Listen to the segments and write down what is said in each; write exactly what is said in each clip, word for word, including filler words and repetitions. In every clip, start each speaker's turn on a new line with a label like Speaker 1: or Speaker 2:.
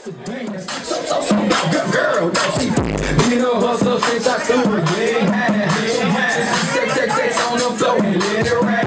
Speaker 1: So, so, so, good girl, don't see me no hustle since I started getting high. Sex, sex, sex on the floor and let it ride.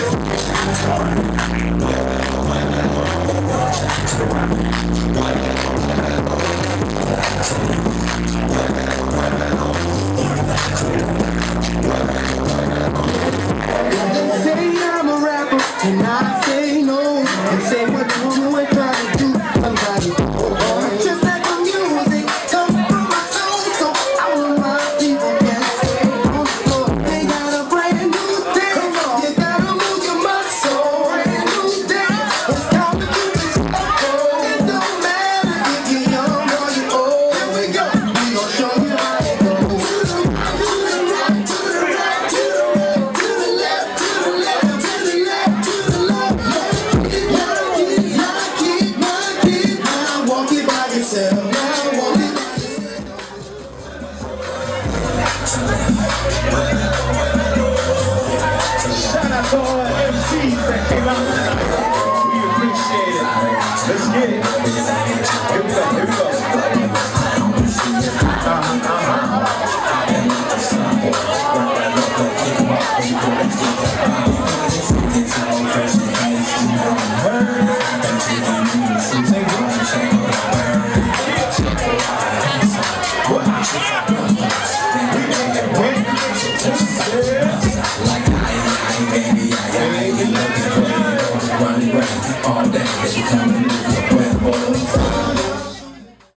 Speaker 1: They say I'm a rapper and I say no, and say what the woman would try to do. Somebody, oh, just like the music comes from my soul, so all of my people can stay on the floor. They got a brand new dance, you gotta move your muscle. Brand new dance, it's called the music. It don't matter if you're young or you're old. Here we go, we gon' show you how it goes. To the right, to the right, to the right, to the left, to the left, to the left, to the left. Lock it, lock it, lock it. Now walk it by yourself. Now walk it by
Speaker 2: Shout out to all the M Cs that came out tonight. We appreciate it. Let's get it. Here we go, here we go. Uh-huh, uh-huh.